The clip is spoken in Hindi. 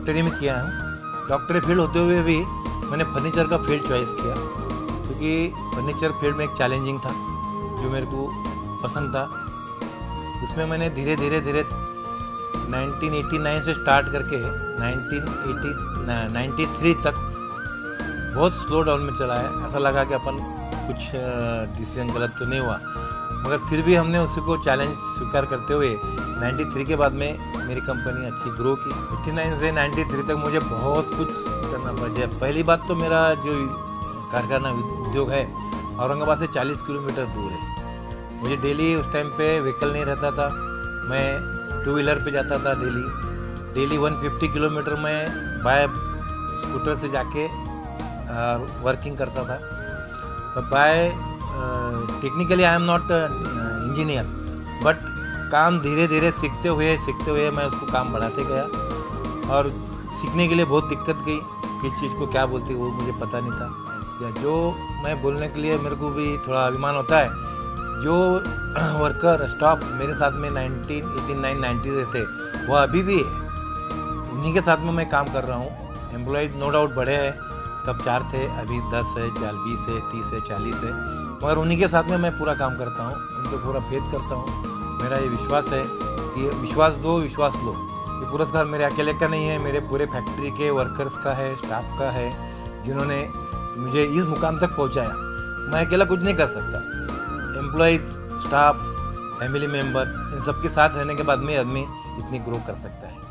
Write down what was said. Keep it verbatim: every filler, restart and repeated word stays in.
डॉक्टरी में किया हूँ। डॉक्टरी फील्ड होते हुए भी मैंने फर्नीचर का फील्ड चॉइस किया, क्योंकि फर्नीचर फील्ड में एक चैलेंजिंग था जो मेरे को पसंद था। उसमें मैंने धीरे धीरे धीरे नाइनटीन एटी नाइन से स्टार्ट करके नाइनटीन एटी नाइन्टी थ्री तक बहुत स्लो डाउन में चला है। ऐसा लगा कि अपन कुछ डिसीजन गलत तो नहीं हुआ, मगर फिर भी हमने उसी को चैलेंज स्वीकार करते हुए नाइन्टी थ्री के बाद में मेरी कंपनी अच्छी ग्रो की। एटी नाइन से नाइन्टी थ्री तक मुझे बहुत कुछ करना पड़ा। पहली बात तो मेरा जो कारखाना उद्योग है औरंगाबाद से चालीस किलोमीटर दूर है। मुझे डेली उस टाइम पे व्हीकल नहीं रहता था, मैं टू व्हीलर पे जाता था। डेली डेली एक सौ पचास किलोमीटर मैं बाय स्कूटर से जाके वर्किंग करता था। By technically I am not engineer, but काम धीरे धीरे सीखते हुए सीखते हुए मैं उसको काम बढ़ाते गया, और सीखने के लिए बहुत दिक्कत गई। किस चीज़ को क्या बोलती वो मुझे पता नहीं था, या जो मैं बोलने के लिए मेरे को भी थोड़ा अभिमान होता है। जो वर्कर स्टाफ मेरे साथ में नाइनटीन एटी नाइन नाइन्टी से थे वो अभी भी है, उन्हीं के साथ में मैं काम कर रहा हूँ। एम्प्लॉयज़ नो डाउट बढ़े हैं, तब चार थे, अभी दस है, चार बीस है, तीस है, चालीस है, मगर उन्हीं के साथ में मैं पूरा काम करता हूँ, उनको पूरा फेथ करता हूँ। मेरा ये विश्वास है कि विश्वास दो विश्वास लो। ये पुरस्कार मेरे अकेले का नहीं है, मेरे पूरे फैक्ट्री के वर्कर्स का है, स्टाफ का है, जिन्होंने मुझे इस मुकाम तक पहुँचाया। मैं अकेला कुछ नहीं कर सकता। एम्प्लॉयज़, स्टाफ, फैमिली मेम्बर्स, इन सब के साथ रहने के बाद में आदमी इतनी ग्रो कर सकता है।